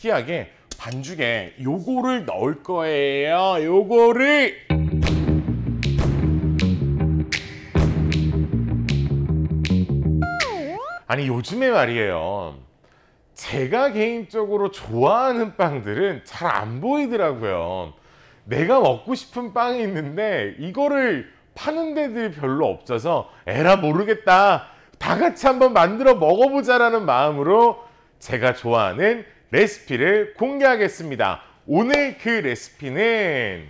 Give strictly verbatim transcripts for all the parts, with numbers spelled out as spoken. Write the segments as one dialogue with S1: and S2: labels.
S1: 특이하게 반죽에 요거를 넣을 거예요. 요거를 아니 요즘에 말이에요, 제가 개인적으로 좋아하는 빵들은 잘 안 보이더라고요. 내가 먹고 싶은 빵이 있는데 이거를 파는 데들이 별로 없어서 에라 모르겠다, 다 같이 한번 만들어 먹어보자 라는 마음으로 제가 좋아하는 레시피를 공개하겠습니다. 오늘 그 레시피는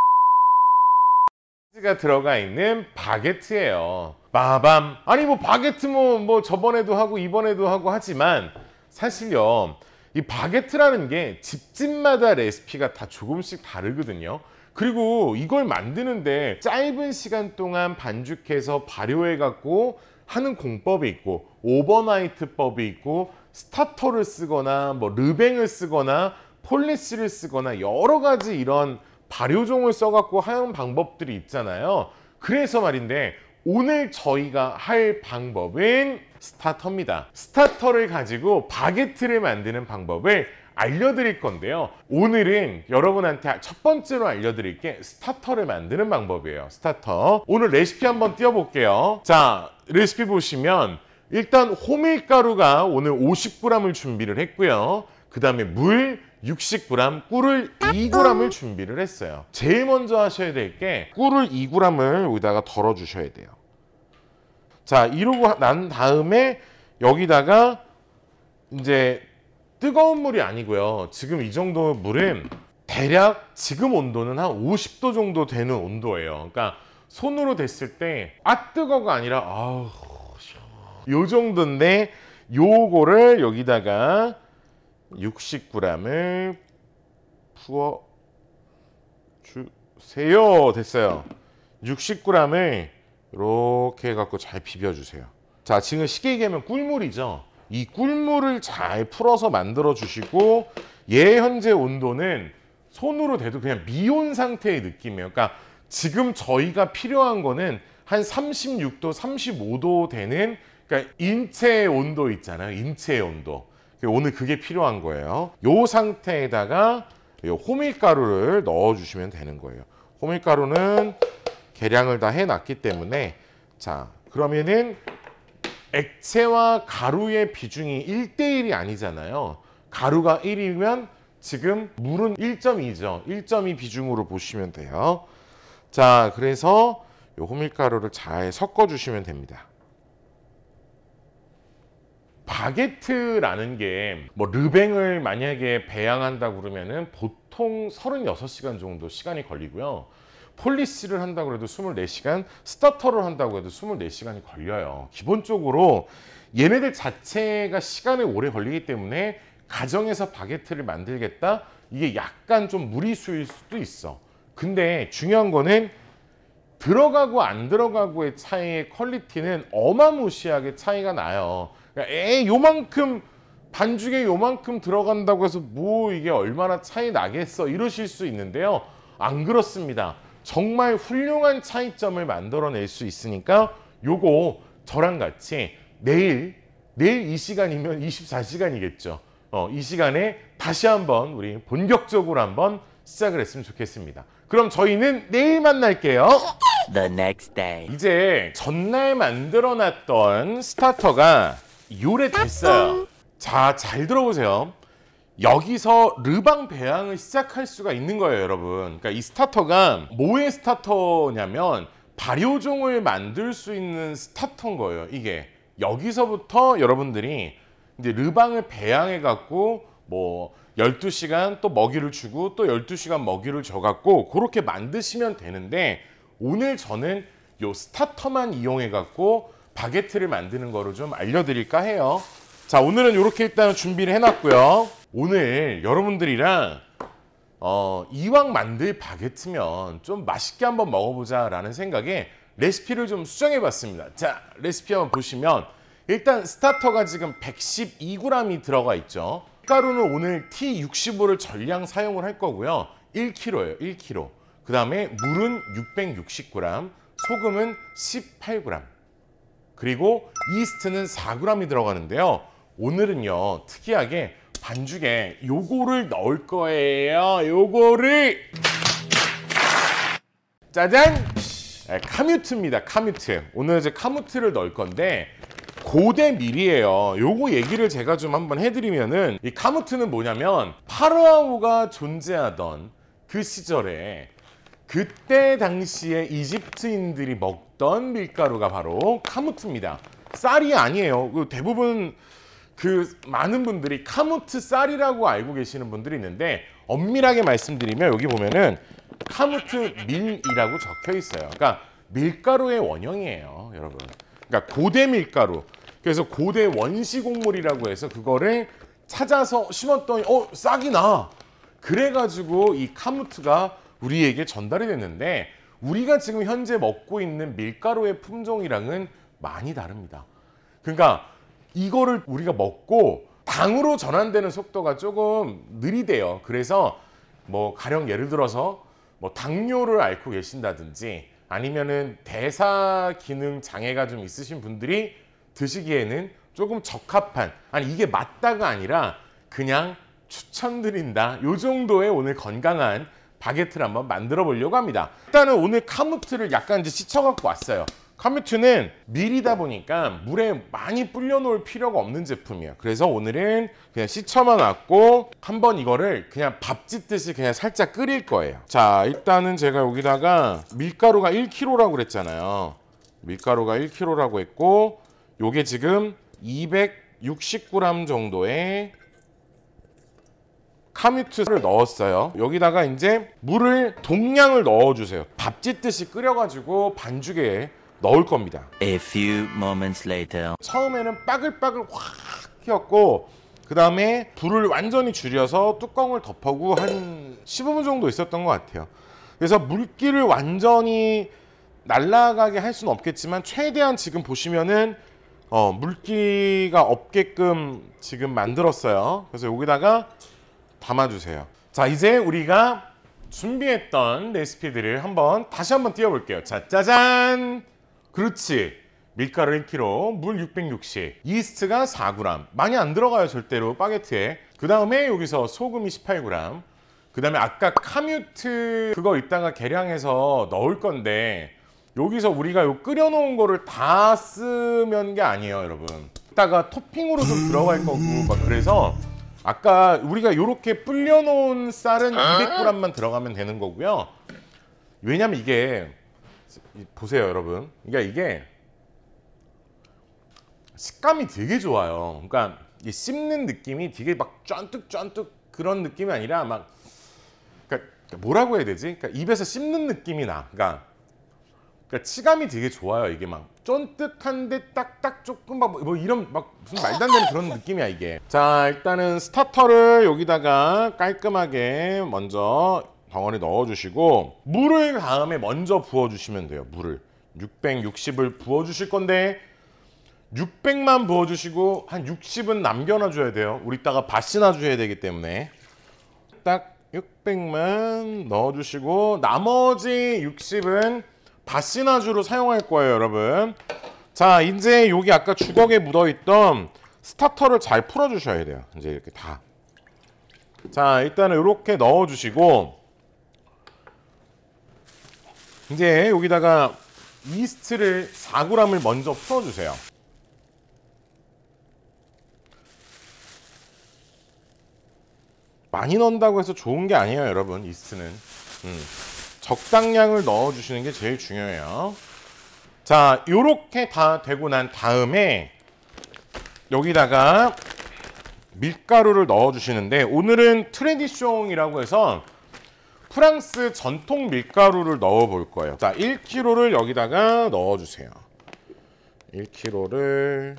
S1: 가 들어가 있는 바게트예요. 마밤. 아니 뭐 바게트 뭐, 뭐 저번에도 하고 이번에도 하고 하지만 사실요, 이 바게트라는 게 집집마다 레시피가 다 조금씩 다르거든요. 그리고 이걸 만드는데 짧은 시간 동안 반죽해서 발효해 갖고 하는 공법이 있고, 오버나이트법이 있고, 스타터를 쓰거나 뭐 르뱅을 쓰거나 폴리시를 쓰거나 여러 가지 이런 발효종을 써갖고 하는 방법들이 있잖아요. 그래서 말인데 오늘 저희가 할 방법은 스타터입니다. 스타터를 가지고 바게트를 만드는 방법을 알려드릴 건데요. 오늘은 여러분한테 첫 번째로 알려드릴 게 스타터를 만드는 방법이에요. 스타터. 오늘 레시피 한번 띄워볼게요. 자, 레시피 보시면 일단 호밀가루가 오늘 오십 그램을 준비를 했고요. 그 다음에 물 육십 그램, 꿀을 이 그램을 준비를 했어요. 제일 먼저 하셔야 될 게 꿀을 이 그램을 여기다가 덜어 주셔야 돼요. 자, 이러고 난 다음에 여기다가 이제 뜨거운 물이 아니고요, 지금 이 정도 물은 대략 지금 온도는 한 오십 도 정도 되는 온도예요. 그러니까 손으로 댔을 때 아 뜨거가 아니라 아우 요 정도인데, 요거를 여기다가 육십 그램을 부어 주세요. 됐어요. 육십 그램을 이렇게 해갖고 잘 비벼주세요. 자, 지금 쉽게 얘기하면 꿀물이죠. 이 꿀물을 잘 풀어서 만들어 주시고, 얘 현재 온도는 손으로 대도 그냥 미온 상태의 느낌이에요. 그러니까 지금 저희가 필요한 거는 한 삼십육 도, 삼십오 도 되는, 그러니까 인체의 온도 있잖아요. 인체의 온도. 오늘 그게 필요한 거예요. 이 상태에다가 호밀가루를 넣어주시면 되는 거예요. 호밀가루는 계량을 다 해놨기 때문에, 자 그러면은 액체와 가루의 비중이 일 대 일이 아니잖아요. 가루가 일이면 지금 물은 일 점 이죠. 일 점 이 비중으로 보시면 돼요. 자, 그래서 이 호밀가루를 잘 섞어주시면 됩니다. 바게트라는 게 뭐 르뱅을 만약에 배양한다고 그러면은 보통 서른여섯 시간 정도 시간이 걸리고요. 폴리시를 한다고 해도 스물네 시간, 스타터를 한다고 해도 스물네 시간이 걸려요. 기본적으로 얘네들 자체가 시간이 오래 걸리기 때문에 가정에서 바게트를 만들겠다? 이게 약간 좀 무리수일 수도 있어. 근데 중요한 거는 들어가고 안 들어가고의 차이의 퀄리티는 어마무시하게 차이가 나요. 에 요만큼 반죽에 요만큼 들어간다고 해서 뭐 이게 얼마나 차이 나겠어 이러실 수 있는데요. 안 그렇습니다. 정말 훌륭한 차이점을 만들어낼 수 있으니까 요거 저랑 같이 내일 내일 이 시간이면 이십사 시간이겠죠. 어, 이 시간에 다시 한번 우리 본격적으로 한번 시작을 했으면 좋겠습니다. 그럼 저희는 내일 만날게요.
S2: The next day.
S1: 이제 전날 만들어 놨던 스타터가 요래 됐어요. 자, 잘 들어보세요. 여기서 르방 배양을 시작할 수가 있는 거예요, 여러분. 그러니까 이 스타터가 뭐의 스타터냐면 발효종을 만들 수 있는 스타터인 거예요. 이게 여기서부터 여러분들이 이제 르방을 배양해 갖고 뭐 열두 시간 또 먹이를 주고 또 열두 시간 먹이를 줘 갖고 그렇게 만드시면 되는데, 오늘 저는 요 스타터만 이용해 갖고 바게트를 만드는 거를 좀 알려드릴까 해요. 자, 오늘은 이렇게 일단 준비를 해놨고요. 오늘 여러분들이랑 어, 이왕 만들 바게트면 좀 맛있게 한번 먹어보자 라는 생각에 레시피를 좀 수정해 봤습니다. 자, 레시피 한번 보시면 일단 스타터가 지금 백십이 그램이 들어가 있죠. 가루는 오늘 티 육십오를 전량 사용을 할 거고요. 일 킬로그램예요. 일 킬로그램. 그 다음에 물은 육백육십 그램, 소금은 십팔 그램, 그리고 이스트는 사 그램이 들어가는데요. 오늘은요 특이하게 반죽에 요거를 넣을 거예요. 요거를 짜잔! 카뮤트입니다. 카뮤트. 오늘 이제 카뮤트를 넣을 건데 고대 밀이에요. 요거 얘기를 제가 좀 한번 해드리면은 이 카뮤트는 뭐냐면 파라오가 존재하던 그 시절에 그때 당시에 이집트인들이 먹던 밀가루가 바로 카뮤트입니다. 쌀이 아니에요. 대부분 그 많은 분들이 카뮤트 쌀이라고 알고 계시는 분들이 있는데 엄밀하게 말씀드리면 여기 보면은 카뮤트 밀이라고 적혀 있어요. 그러니까 밀가루의 원형이에요, 여러분. 그러니까 고대 밀가루. 그래서 고대 원시곡물이라고 해서 그거를 찾아서 심었더니 어 싹이 나. 그래가지고 이 카뮤트가 우리에게 전달이 됐는데 우리가 지금 현재 먹고 있는 밀가루의 품종이랑은 많이 다릅니다. 그러니까 이거를 우리가 먹고 당으로 전환되는 속도가 조금 느리대요. 그래서 뭐 가령 예를 들어서 뭐 당뇨를 앓고 계신다든지 아니면은 대사 기능 장애가 좀 있으신 분들이 드시기에는 조금 적합한, 아니 이게 맞다가 아니라 그냥 추천드린다, 요 정도의 오늘 건강한 바게트를 한번 만들어 보려고 합니다. 일단은 오늘 카뮤트를 약간 이제 씻어 갖고 왔어요. 카뮤트는 밀이다 보니까 물에 많이 불려 놓을 필요가 없는 제품이에요. 그래서 오늘은 그냥 씻어만 왔고 한번 이거를 그냥 밥 짓듯이 그냥 살짝 끓일 거예요. 자, 일단은 제가 여기다가 밀가루가 일 킬로그램라고 그랬잖아요. 밀가루가 일 킬로그램라고 했고 요게 지금 이백육십 그램 정도의 카뮤트를 넣었어요. 여기다가 이제 물을 동량을 넣어주세요. 밥 짓듯이 끓여가지고 반죽에 넣을 겁니다.
S2: A few moments later.
S1: 처음에는 빠글빠글 확 튀었고 그 다음에 불을 완전히 줄여서 뚜껑을 덮어고 한 십오 분 정도 있었던 것 같아요. 그래서 물기를 완전히 날아가게 할 수는 없겠지만 최대한 지금 보시면은 어, 물기가 없게끔 지금 만들었어요. 그래서 여기다가 담아주세요. 자, 이제 우리가 준비했던 레시피들을 한번 다시 한번 띄워볼게요. 자, 짜잔! 그렇지. 밀가루 일 킬로그램, 물 육백육십, 이스트가 사 그램. 많이 안 들어가요, 절대로 바게트에. 그 다음에 여기서 소금이 십팔 그램. 그 다음에 아까 카뮤트 그거 이따가 계량해서 넣을 건데 여기서 우리가 요 끓여놓은 거를 다 쓰면 게 아니에요, 여러분. 이따가 토핑으로 좀 들어갈 거고 막 그래서 아까 우리가 요렇게 불려놓은 쌀은 이백 그램만 들어가면 되는 거고요. 왜냐면 이게 보세요, 여러분. 그러니까 이게 식감이 되게 좋아요. 그러니까 이 씹는 느낌이 되게 막 쫀득쫀득 그런 느낌이 아니라 막 그러니까 뭐라고 해야 되지? 그러니까 입에서 씹는 느낌이 나. 그러니까, 그러니까 치감이 되게 좋아요. 이게 막 쫀득한데 딱딱 조금 막 뭐 이런 막 무슨 말도 안 되는 그런 느낌이야 이게. 자, 일단은 스타터를 여기다가 깔끔하게 먼저 덩어리 넣어주시고 물을 다음에 먼저 부어주시면 돼요. 물을 육백육십을 부어주실 건데 육백만 부어주시고 한 육십은 남겨놔줘야 돼요. 우리 이따가 밭이나 줘야 되기 때문에 딱 육백만 넣어주시고 나머지 육십은 밭이나주로 사용할 거예요, 여러분. 자, 이제 여기 아까 주걱에 묻어있던 스타터를 잘 풀어주셔야 돼요. 이제 이렇게 다. 자, 일단은 이렇게 넣어주시고 이제 여기다가 이스트를 사 그램을 먼저 풀어주세요. 많이 넣는다고 해서 좋은 게 아니에요, 여러분. 이스트는 음, 적당량을 넣어주시는 게 제일 중요해요. 자, 요렇게 다 되고 난 다음에 여기다가 밀가루를 넣어주시는데 오늘은 트레디숑이라고 해서 프랑스 전통 밀가루를 넣어 볼 거예요. 자, 일 킬로그램를 여기다가 넣어주세요. 일 킬로그램를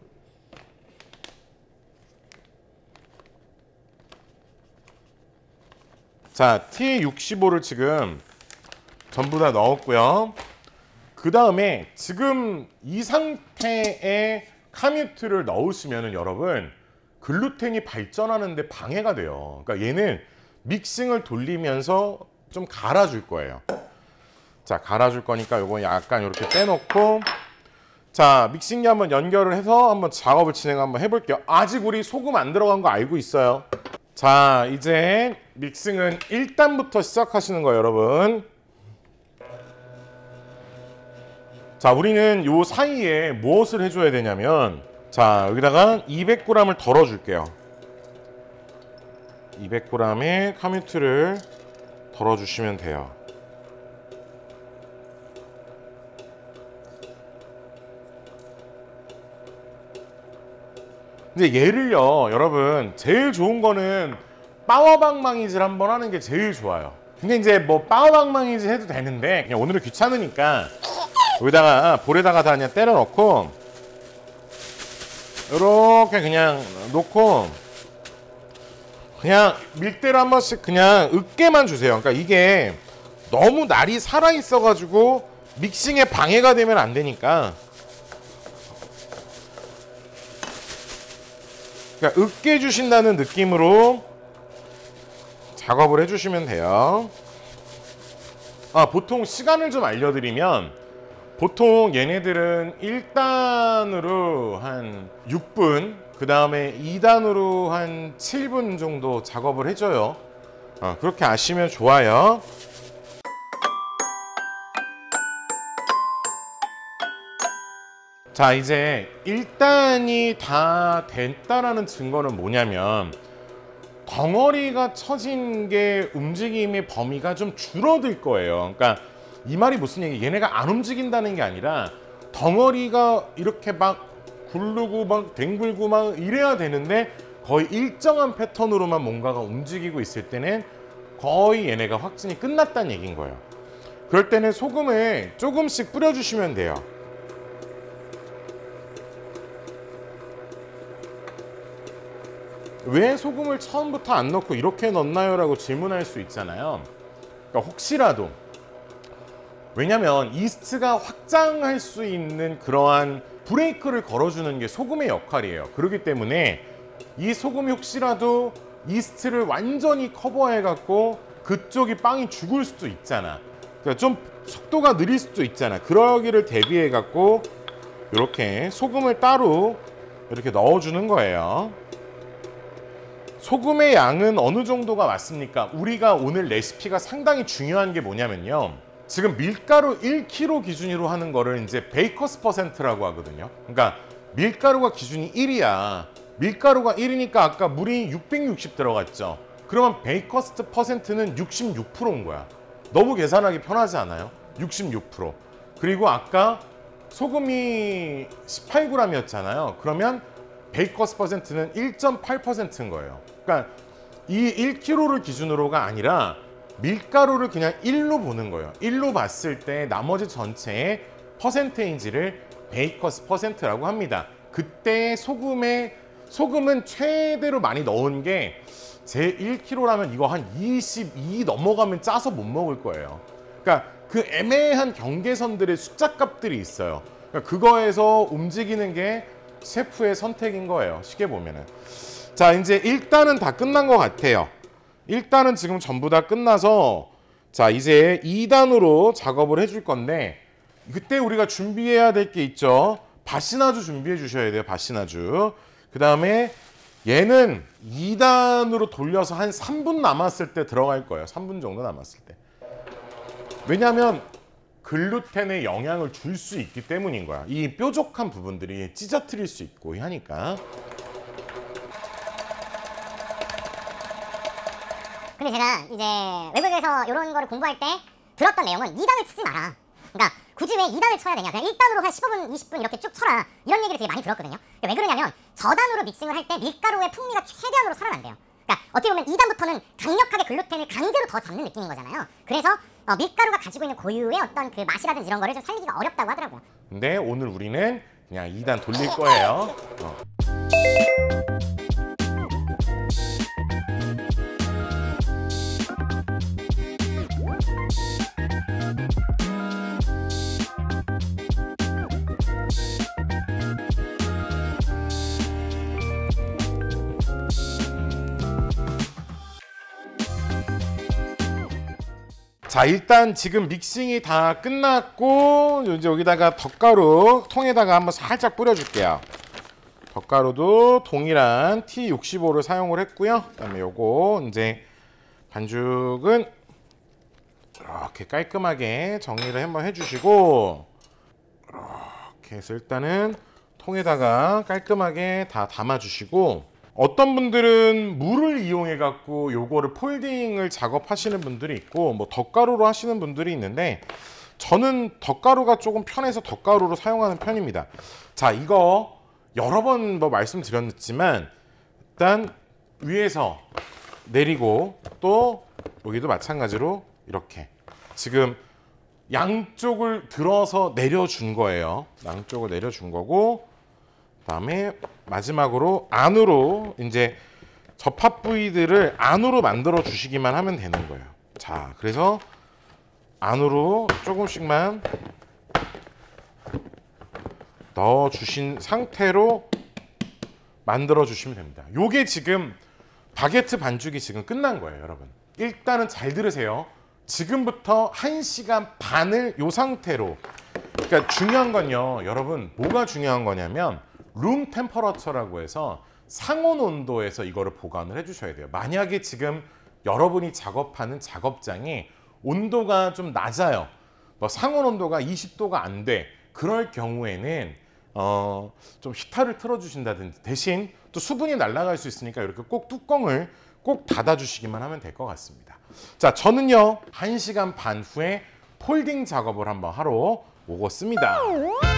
S1: 자, 티 육십오를 지금 전부 다 넣었고요. 그 다음에 지금 이 상태의 카뮤트를 넣으시면은 여러분 글루텐이 발전하는데 방해가 돼요. 그러니까 얘는 믹싱을 돌리면서 좀 갈아줄 거예요. 자, 갈아줄 거니까 요거 약간 이렇게 빼놓고 자, 믹싱기 한번 연결을 해서 한번 작업을 진행 한번 해볼게요. 아직 우리 소금 안 들어간 거 알고 있어요. 자, 이제 믹싱은 일 단부터 시작하시는 거예요, 여러분. 자, 우리는 요 사이에 무엇을 해줘야 되냐면, 자, 여기다가 이백 그램을 덜어줄게요. 이백 그램의 카뮤트를 덜어주시면 돼요. 이제 얘를요, 여러분, 제일 좋은 거는 빠워방망이질 한번 하는 게 제일 좋아요. 근데 이제 뭐 빠워방망이질 해도 되는데 그냥 오늘은 귀찮으니까 여기다가 볼에다가 다 그냥 때려 넣고 이렇게 그냥 놓고 그냥 밀대로 한 번씩 그냥 으깨만 주세요. 그러니까 이게 너무 날이 살아 있어 가지고 믹싱에 방해가 되면 안 되니까, 그러니까 으깨 주신다는 느낌으로 작업을 해주시면 돼요. 아, 보통 시간을 좀 알려드리면, 보통 얘네들은 일 단으로 한 육 분, 그 다음에 이 단으로 한 칠 분 정도 작업을 해줘요. 아, 그렇게 아시면 좋아요. 자, 이제 일 단이 다 됐다라는 증거는 뭐냐면, 덩어리가 쳐진 게 움직임의 범위가 좀 줄어들 거예요. 그러니까 이 말이 무슨 얘기? 얘네가 안 움직인다는 게 아니라 덩어리가 이렇게 막 굴르고 막 댕굴고 막 이래야 되는데, 거의 일정한 패턴으로만 뭔가가 움직이고 있을 때는 거의 얘네가 확진이 끝났다는 얘기인 거예요. 그럴 때는 소금을 조금씩 뿌려주시면 돼요. 왜 소금을 처음부터 안 넣고 이렇게 넣나요? 라고 질문할 수 있잖아요. 그러니까 혹시라도, 왜냐면 이스트가 확장할 수 있는 그러한 브레이크를 걸어주는 게 소금의 역할이에요. 그렇기 때문에 이 소금이 혹시라도 이스트를 완전히 커버해 갖고 그쪽이 빵이 죽을 수도 있잖아. 그러니까 좀 속도가 느릴 수도 있잖아. 그러기를 대비해 갖고 이렇게 소금을 따로 이렇게 넣어주는 거예요. 소금의 양은 어느 정도가 맞습니까? 우리가 오늘 레시피가 상당히 중요한 게 뭐냐면요, 지금 밀가루 일 킬로그램 기준으로 하는 거를 이제 베이커스 퍼센트라고 하거든요. 그러니까 밀가루가 기준이 일이야. 밀가루가 일이니까 아까 물이 육백육십 들어갔죠. 그러면 베이커스 퍼센트는 육십육 퍼센트인 거야. 너무 계산하기 편하지 않아요? 육십육 퍼센트. 그리고 아까 소금이 십팔 그램이었잖아요. 그러면 베이커스 퍼센트는 일 점 팔 퍼센트인 거예요. 그러니까 이 일 킬로그램를 기준으로가 아니라 밀가루를 그냥 일로 보는 거예요. 일로 봤을 때 나머지 전체의 퍼센테이지를 베이커스 퍼센트라고 합니다. 그때 소금에 소금은 최대로 많이 넣은 게 제 일 킬로그램라면 이거 한 이십이 넘어가면 짜서 못 먹을 거예요. 그러니까 그 애매한 경계선들의 숫자 값들이 있어요. 그러니까 그거에서 움직이는 게 셰프의 선택인 거예요. 쉽게 보면은. 자, 이제 일 단은 다 끝난 것 같아요. 일 단은 지금 전부 다 끝나서, 자, 이제 이 단으로 작업을 해줄 건데, 그때 우리가 준비해야 될 게 있죠. 바시나주 준비해 주셔야 돼요. 바시나주. 그 다음에 얘는 이 단으로 돌려서 한 삼 분 남았을 때 들어갈 거예요. 삼 분 정도 남았을 때. 왜냐하면 글루텐에 영향을 줄 수 있기 때문인 거야. 이 뾰족한 부분들이 찢어뜨릴 수 있고 하니까.
S3: 근데 제가 이제 외국에서 이런 거를 공부할 때 들었던 내용은 이 단을 치지 마라. 그러니까 굳이 왜 이 단을 쳐야 되냐, 그냥 일 단으로 한 십오 분, 이십 분 이렇게 쭉 쳐라, 이런 얘기를 되게 많이 들었거든요. 왜 그러냐면 저단으로 믹싱을 할 때 밀가루의 풍미가 최대한으로 살아난대요. 그러니까 어떻게 보면 이 단부터는 강력하게 글루텐을 강제로 더 잡는 느낌인 거잖아요. 그래서 어, 밀가루가 가지고 있는 고유의 어떤 그 맛이라든지 이런 거를 좀 살리기가 어렵다고 하더라고요.
S1: 근데 오늘 우리는 그냥 이 단 돌릴 거예요. 어. 자, 일단 지금 믹싱이 다 끝났고 이제 여기다가 덧가루 통에다가 한번 살짝 뿌려줄게요. 덧가루도 동일한 티 육십오를 사용을 했고요. 그다음에 요거 이제 반죽은 이렇게 깔끔하게 정리를 한번 해주시고, 이렇게 해서 일단은 통에다가 깔끔하게 다 담아주시고, 어떤 분들은 물을 이용해 갖고 요거를 폴딩을 작업하시는 분들이 있고 뭐 덧가루로 하시는 분들이 있는데, 저는 덧가루가 조금 편해서 덧가루로 사용하는 편입니다. 자, 이거 여러 번 뭐 말씀드렸지만 일단 위에서 내리고 또 여기도 마찬가지로 이렇게 지금 양쪽을 들어서 내려준 거예요. 양쪽을 내려준 거고, 그다음에 마지막으로 안으로 이제 접합 부위들을 안으로 만들어 주시기만 하면 되는 거예요. 자, 그래서 안으로 조금씩만 넣어 주신 상태로 만들어 주시면 됩니다. 요게 지금 바게트 반죽이 지금 끝난 거예요, 여러분. 일단은 잘 들으세요. 지금부터 한 시간 반을 요 상태로, 그러니까 중요한 건요, 여러분, 뭐가 중요한 거냐면 룸 템퍼러처라고 해서 상온 온도에서 이거를 보관을 해주셔야 돼요. 만약에 지금 여러분이 작업하는 작업장이 온도가 좀 낮아요, 뭐 상온 온도가 이십 도가 안 돼, 그럴 경우에는 어, 좀 히터를 틀어주신다든지, 대신 또 수분이 날아갈 수 있으니까 이렇게 꼭 뚜껑을 꼭 닫아주시기만 하면 될 것 같습니다. 자, 저는요 한 시간 반 후에 폴딩 작업을 한번 하러 오겠습니다.